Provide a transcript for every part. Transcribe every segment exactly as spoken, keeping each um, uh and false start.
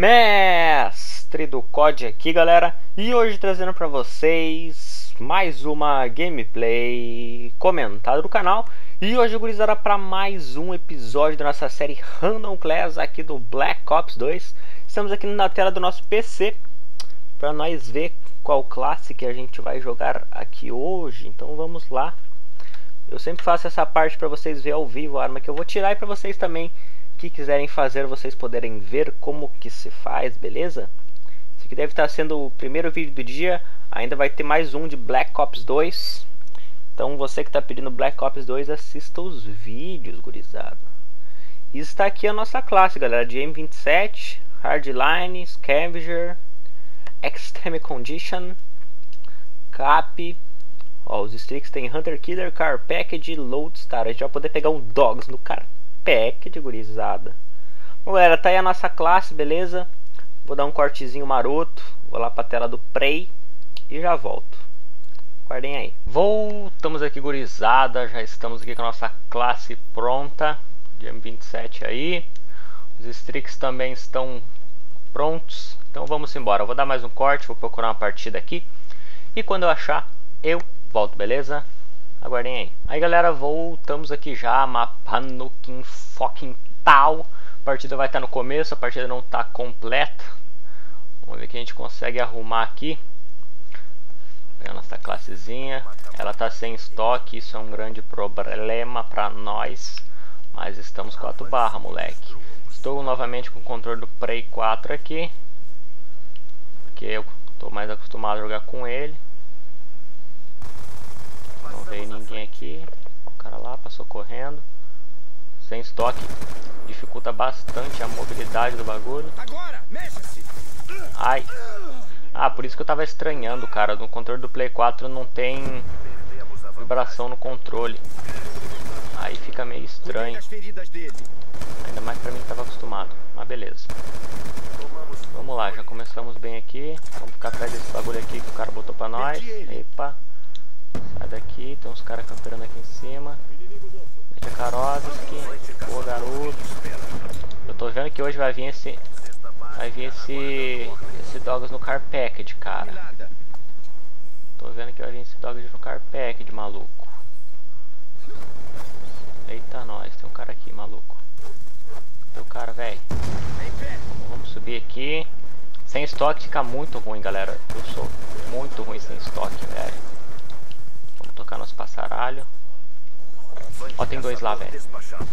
Mestre do C O D aqui, galera, e hoje trazendo pra vocês mais uma gameplay comentada do canal. E hoje, gurizada, para mais um episódio da nossa série Random Class aqui do Black Ops dois. Estamos aqui na tela do nosso P C para nós ver qual classe que a gente vai jogar aqui hoje. Então vamos lá. Eu sempre faço essa parte para vocês verem ao vivo a arma que eu vou tirar, e para vocês também que quiserem fazer, vocês poderem ver como que se faz, beleza? Esse aqui deve estar sendo o primeiro vídeo do dia. Ainda vai ter mais um de Black Ops dois. Então você que está pedindo Black Ops dois, assista os vídeos, gurizada. E está aqui a nossa classe, galera, de M vinte e sete, Hardline, Scavenger, Extreme Condition, Cap. Ó, os streaks tem Hunter Killer, Car Package e Lodestar. A gente vai poder pegar um Dogs no Car Package, gurizada. Bom, galera, tá aí a nossa classe, beleza? Vou dar um cortezinho maroto. Vou lá pra tela do Prey e já volto. Guardem aí. Voltamos aqui, gurizada. Já estamos aqui com a nossa classe pronta de M vinte e sete aí. Os streaks também estão prontos. Então vamos embora. Eu vou dar mais um corte, vou procurar uma partida aqui. E quando eu achar, eu volto, beleza? Aguardem aí. Aí, galera, voltamos aqui já, mapa no King fucking tal. A partida vai estar no começo, a partida não está completa. Vamos ver o que a gente consegue arrumar aqui. Pegar nossa classezinha. Ela está sem estoque, isso é um grande problema para nós. Mas estamos quatro barra, moleque. Estou novamente com o controle do Prey quatro aqui, porque eu estou mais acostumado a jogar com ele. Não veio ninguém aqui. O cara lá passou correndo. Sem estoque. Dificulta bastante a mobilidade do bagulho. Ai. Ah, por isso que eu tava estranhando, cara. No controle do Play quatro não tem vibração no controle. Aí fica meio estranho. Ainda mais pra mim que tava acostumado. Mas beleza. Vamos lá, já começamos bem aqui. Vamos ficar atrás desse bagulho aqui que o cara botou pra nós. Epa. Sai daqui, tem uns caras camperando aqui em cima. Deixa a Karovski. Boa, garoto. Eu tô vendo que hoje vai vir esse. Vai vir esse. Esse Dogs no Car Package, cara. Tô vendo que vai vir esse Dogs no Car Package, maluco. Eita, nós, tem um cara aqui, maluco. Tem o cara, velho. Vamos subir aqui. Sem estoque fica muito ruim, galera. Eu sou muito ruim sem estoque, velho. Tocar nosso passaralho. Ó, tem dois lá, velho.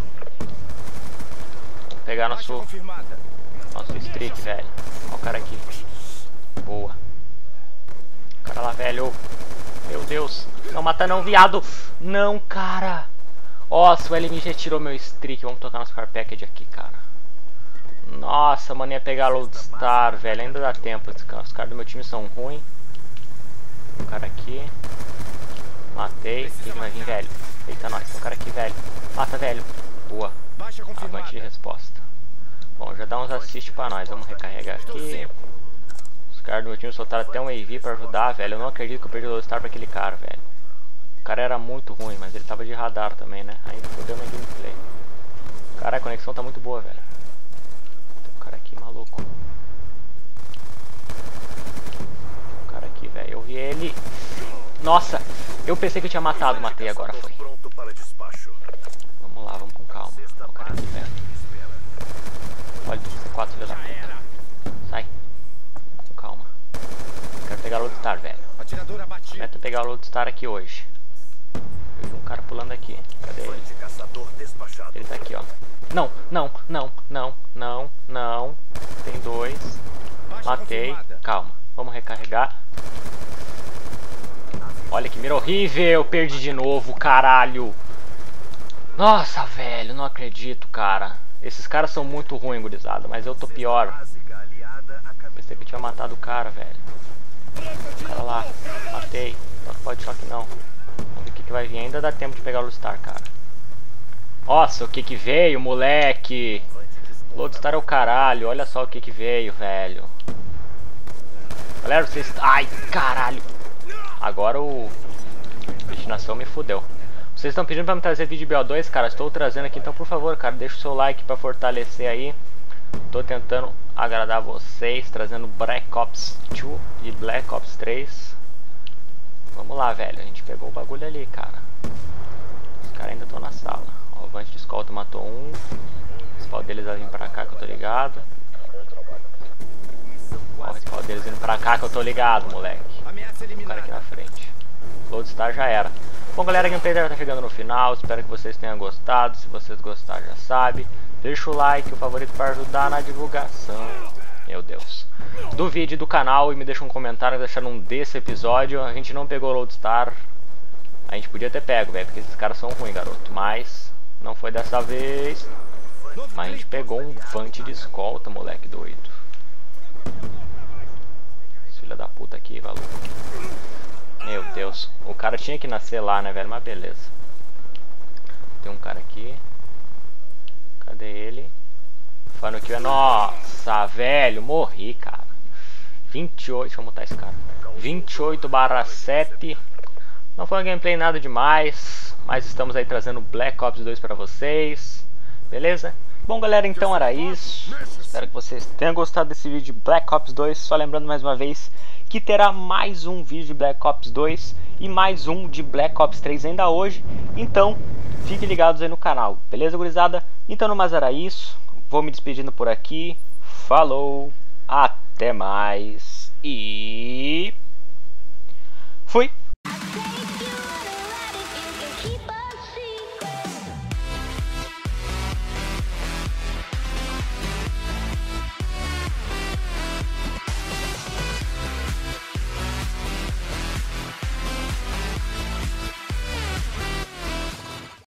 Vamos pegar nosso Nosso streak, velho. Ó o cara aqui. Boa. O cara lá, velho. Meu Deus. Não mata não, viado. Não, cara. Nossa, o L M G tirou meu streak. Vamos tocar nosso car package aqui, cara. Nossa, mano, ia pegar Lodestar, velho. Ainda dá tempo. Os caras do meu time são ruins. O cara aqui. Matei. Quem vai vir, velho? Eita, nós. Tem um cara aqui, velho. Mata, velho. Boa. Avante de resposta. Bom, já dá uns assist pra nós. Vamos recarregar aqui. Os caras do meu time soltaram até um A V pra ajudar, velho. Eu não acredito que eu perdi o Lodestar pra aquele cara, velho. O cara era muito ruim, mas ele tava de radar também, né? Ainda fodeu minha gameplay. Cara, a conexão tá muito boa, velho. Tem um cara aqui, maluco. Tem um cara aqui, velho. Eu vi ele. Nossa, eu pensei que eu tinha matado, matei agora, foi. Vamos lá, vamos com calma. Olha o cara aqui, velho. Olha do C quatro, filho da puta. Sai. Com calma. Quero pegar o Lodestar, velho. Meta pegar o Lodestar aqui hoje. Eu vi um cara pulando aqui. Cadê ele? Ele tá aqui, ó. Não, não, não, não, não, não. Tem dois. Matei. Calma. Vamos recarregar. Olha que mira horrível, perdi de novo, caralho. Nossa, velho, não acredito, cara. Esses caras são muito ruins, gurizada, mas eu tô pior. Pensei que eu tinha matado o cara, velho. O cara lá, matei. Não pode choque não. Vamos ver o que, que vai vir. Ainda dá tempo de pegar o Lodestar, cara. Nossa, o que que veio, moleque. Lodestar é o caralho, olha só o que que veio, velho. Galera, vocês... Ai, caralho. Agora o... Destinação me fudeu. Vocês estão pedindo pra me trazer vídeo de B O dois, cara. Estou trazendo aqui, então por favor, cara, deixa o seu like pra fortalecer aí. Tô tentando agradar vocês, trazendo Black Ops dois e Black Ops três. Vamos lá, velho. A gente pegou o bagulho ali, cara. Os caras ainda estão na sala. Ó, o Vante de escolta matou um. O spawn deles vai vir pra cá que eu tô ligado. Ó, o spawn deles vindo pra cá que eu tô ligado, moleque. O cara aqui na frente. Lodestar já era. Bom, galera, a gameplay já tá chegando no final. Espero que vocês tenham gostado. Se vocês gostaram, já sabe. Deixa o like, o favorito para ajudar na divulgação. Meu Deus. Do vídeo do canal e me deixa um comentário deixando um desse episódio. A gente não pegou o Lodestar. A gente podia ter pego, velho, porque esses caras são ruins, garoto. Mas não foi dessa vez. Mas a gente pegou um Vante de escolta, moleque doido. Filha da puta aqui, maluco. Meu Deus, o cara tinha que nascer lá, né, velho? Mas beleza. Tem um cara aqui. Cadê ele? Falando que... Nossa, velho, morri, cara. vinte e oito, deixa eu mutar esse cara. vinte e oito barra sete. Não foi uma gameplay nada demais, mas estamos aí trazendo Black Ops dois pra vocês. Beleza? Bom, galera, então era isso. Espero que vocês tenham gostado desse vídeo de Black Ops dois. Só lembrando mais uma vez que terá mais um vídeo de Black Ops dois e mais um de Black Ops três ainda hoje. Então, fiquem ligados aí no canal. Beleza, gurizada? Então, no mais era isso. Vou me despedindo por aqui. Falou, até mais e... fui!